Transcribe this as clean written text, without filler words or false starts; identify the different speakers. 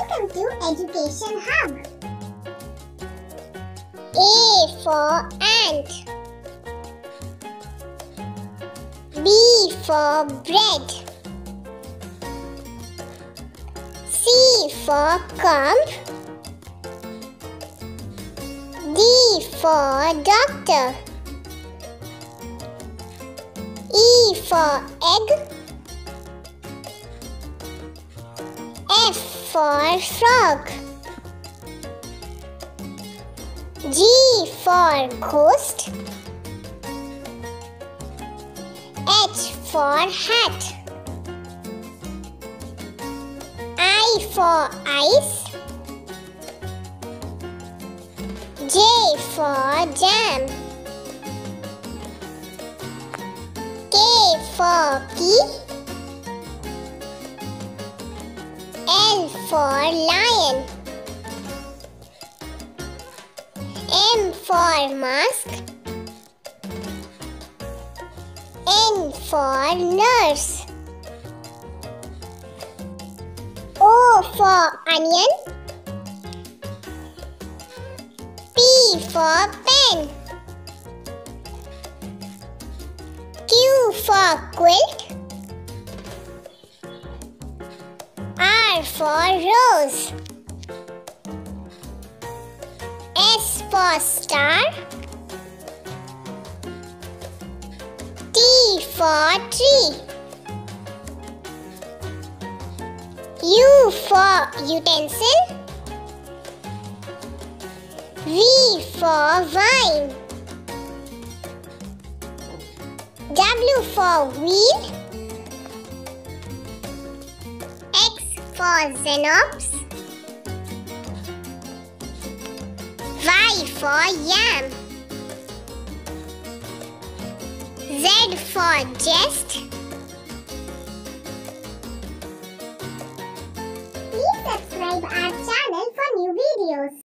Speaker 1: Welcome to Education Hub. A for ant. B for bread. C for comb. D for doctor. E for egg. F for frog. G for ghost. H for hat. I for ice. J for jam. K for key. L for lion. M for mask. N for nurse. O for onion. P for pen. Q for quilt. R for rose. S for star. T for tree. U for utensil. V for vine. W for wheel. X for xenops. Y for yam. Z for jest.